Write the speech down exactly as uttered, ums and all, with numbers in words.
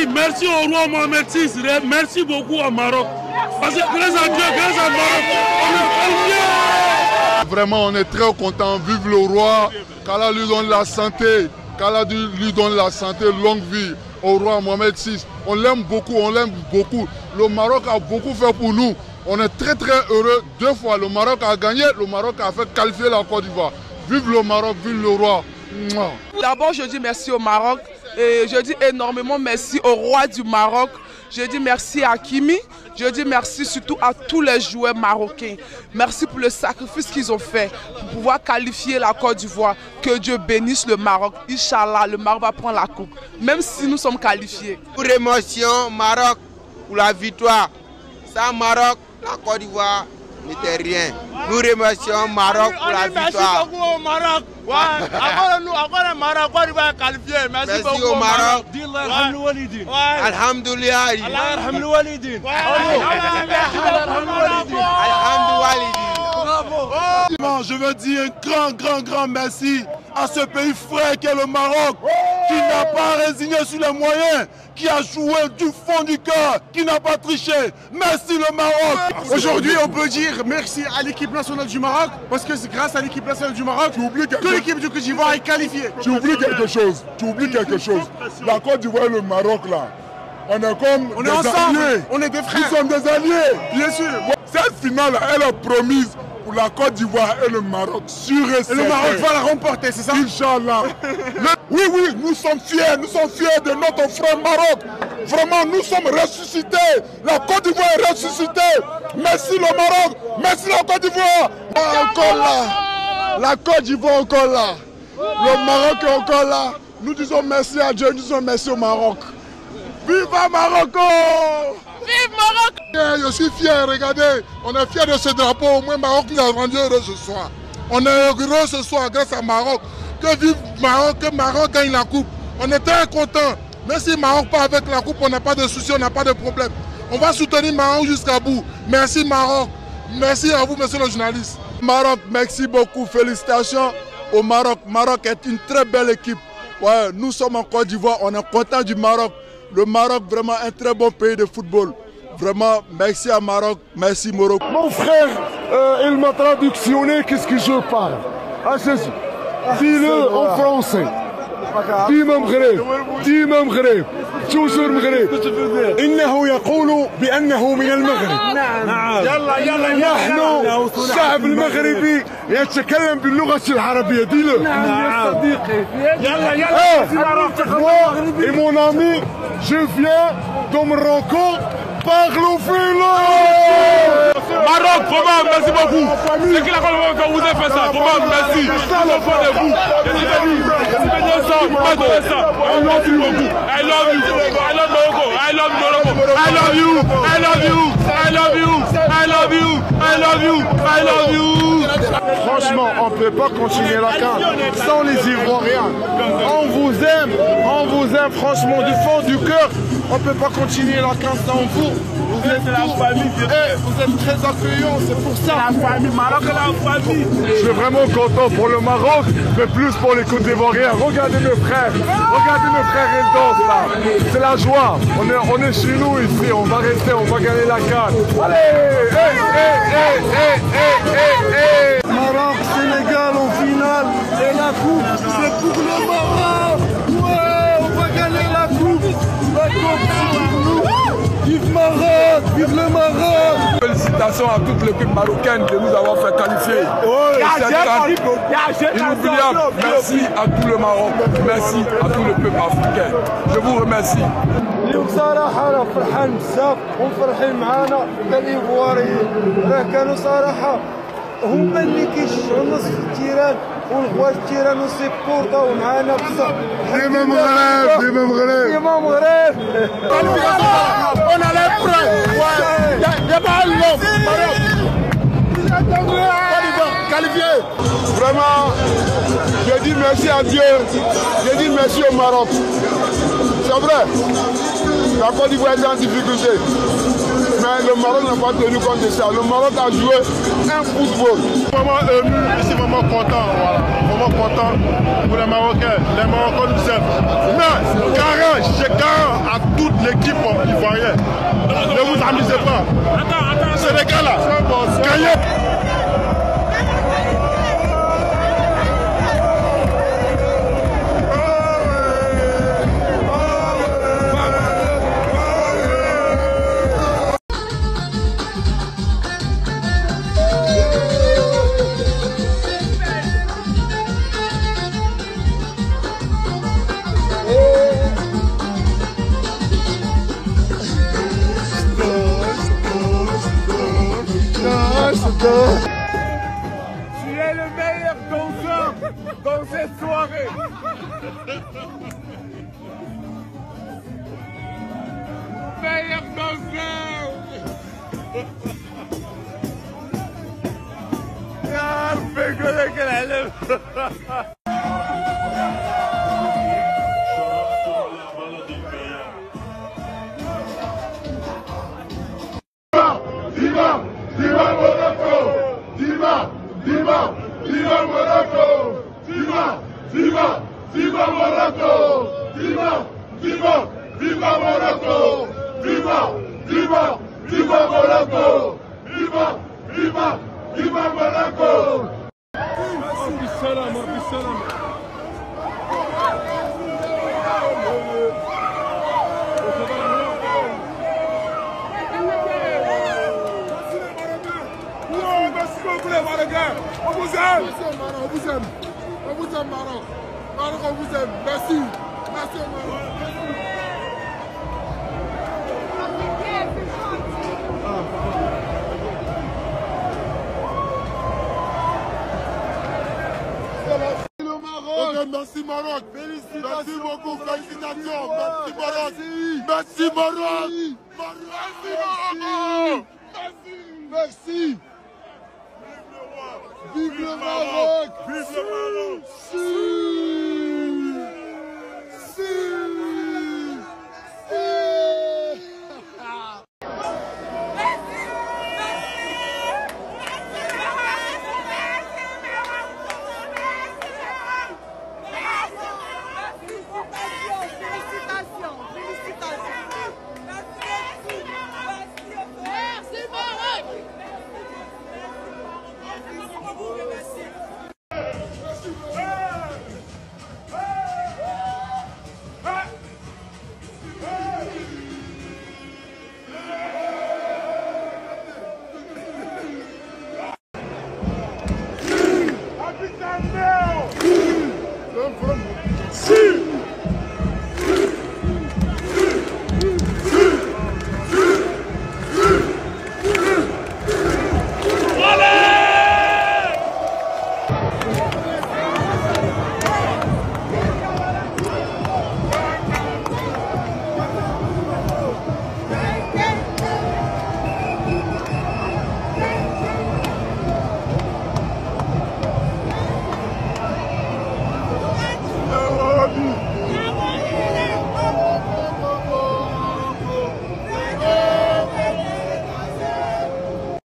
merci, merci au roi Mohamed six, merci beaucoup au Maroc. Parce que grâce à Dieu, grâce au Maroc, on est qualifié. Vraiment, on est très content. Vive le roi, qu'Allah lui donne la santé, qu'Allah lui donne la santé, longue vie au roi Mohamed six. On l'aime beaucoup, on l'aime beaucoup. Le Maroc a beaucoup fait pour nous. On est très très heureux. Deux fois, le Maroc a gagné, le Maroc a fait qualifier la Côte d'Ivoire. Vive le Maroc, vive le roi. D'abord, je dis merci au Maroc et je dis énormément merci au roi du Maroc. Je dis merci à Hakimi. Je dis merci surtout à tous les joueurs marocains. Merci pour le sacrifice qu'ils ont fait pour pouvoir qualifier la Côte d'Ivoire. Que Dieu bénisse le Maroc. Inch'Allah, le Maroc va prendre la coupe, même si nous sommes qualifiés. Pour l'émotion, Maroc pour la victoire. Sans Maroc, la Côte d'Ivoire n'était rien. Nous remercions Maroc pour la victoire. Merci beaucoup au Maroc. Ouais. Encore nous, encore le Maroc, Côte d'Ivoire est qualifié. Merci, Merci beaucoup au Maroc. Alhamdulillah. Je veux dire un grand, grand, grand merci à ce pays frère qu'est le Maroc, qui n'a pas résigné sur les moyens, qui a joué du fond du cœur, qui n'a pas triché. Merci le Maroc. Aujourd'hui, on peut dire merci à l'équipe nationale du Maroc, parce que c'est grâce à l'équipe nationale du Maroc que l'équipe du Côte d'Ivoire est qualifiée. Tu oublies quelque chose, tu oublies quelque chose. La Côte d'Ivoire et le Maroc là, on est comme on des est ensemble, alliés. On est des frères. Nous sommes des alliés, bien sûr. Cette finale, elle est promise pour la Côte d'Ivoire et le Maroc, sûr et certain. Et le Maroc va la remporter, c'est ça? Inch'Allah. Oui, oui, nous sommes fiers, nous sommes fiers de notre frère Maroc. Vraiment, nous sommes ressuscités. La Côte d'Ivoire est ressuscitée. Merci le Maroc, merci la Côte d'Ivoire. Encore là, la Côte d'Ivoire encore là. Le Maroc est encore là. Nous disons merci à Dieu, nous disons merci au Maroc. Viva Marocco! Vive Maroc! Je suis fier, regardez, on est fier de ce drapeau. Au moins, Maroc nous a rendu heureux ce soir. On est heureux ce soir grâce à Maroc. Que vive Maroc, que Maroc gagne la coupe. On est très contents. Même si Maroc part avec la coupe, on n'a pas de soucis, on n'a pas de problème. On va soutenir Maroc jusqu'à bout. Merci Maroc. Merci à vous, monsieur le journaliste. Maroc, merci beaucoup. Félicitations au Maroc. Maroc est une très belle équipe. Ouais, nous sommes en Côte d'Ivoire, on est contents du Maroc. Le Maroc, vraiment un très bon pays de football. Vraiment, merci à Maroc, merci Maroc. Mon frère, euh, il m'a traductionné qu'est-ce que je parle. Ah, dis-le en français. ديما مغرب ديما مغرب توجور مغرب انه يقول بانه من المغرب نعم يلا يلا نحن الشعب المغربي يتكلم باللغه العربيه ديله نعم يا صديقي يلا يلا moi et mon ami je viens de Morocco parle filo Maroc, vraiment, merci beaucoup. C'est qui la Côte d'Ivoire vous a fait ça. Vraiment, merci. Au fond de vous. I love you. I love you. I love Morocco. I love Morocco. I love you. I love you. I love you. I love you. I love you. I love you. Franchement, on ne peut pas continuer la CAN sans les Ivoiriens. On vous aime, on vous aime franchement du fond du cœur. On ne peut pas continuer la CAN sans vous. Vous êtes la famille. Et vous êtes très accueillants, c'est pour ça. La famille, Maroc, la famille. Je suis vraiment content pour le Maroc, mais plus pour les Côte d'Ivoiriens. Regardez mes frères, regardez mes frères, ils dansent là. C'est la joie. On est, on est chez nous ici, on va rester, on va gagner la CAN. Allez, hey, hey, hey, hey, hey, hey, hey. Maroc, Sénégal en finale, et la coupe, c'est pour le Maroc. Ouais, on va gagner la coupe. La coupe, c'est pour nous. Vive Maroc, vive le Maroc. Félicitations à toute l'équipe marocaine de nous avoir fait qualifier. Inoubliable. Merci à tout le Maroc. Merci à tout le peuple africain. Je vous remercie. بصراحة راه فرحان بزاف ومفرحين معانا كالإيفواريين راه كانوا صراحة هما اللي كيشجعوا نص التيران والغواش التيران وسيبورتاو معانا بزاف ديما مغرب ديما مغرب ديما مغرب On a les prêts. Il n'y a pas l'homme. Qualifié. Vraiment, je dis merci à Dieu. Je dis merci au Maroc. C'est vrai. La Côte d'Ivoire est en difficulté. Mais le Maroc n'a pas tenu compte de ça. Le Maroc a joué un football. Vraiment ému, je suis vraiment content. Voilà. Vraiment content pour les Marocains. Les Marocains nous aiment. Mais, carré, j'ai carré à toute m'amusez pas. Attends, attends, Sénégal là. Gagnez. Tu es le meilleur danseur dans cette soirée. Meilleur danseur. Ah, fais que la lèvre. Viva, viva Monaco! Viva, viva, viva Monaco! Viva, viva, viva Monaco! Viva, viva, viva Monaco! Viva, viva, viva Monaco! Viva, viva, viva Monaco! Bissalam, bissalam. Les Marocains, on vous aime. On vous aime. On vous aime, Maroc. Maroc, on vous aime. Merci. Merci, Maroc. Le Maroc. Okay, merci, Maroc. Félicitations. Merci beaucoup. Félicitations. Merci, Maroc. Merci, Maroc. Merci, Maroc. Merci. Merci. Vive le Maroc! Vive le Maroc! Si! Si! Félicitations! Félicitations! Merci Maroc!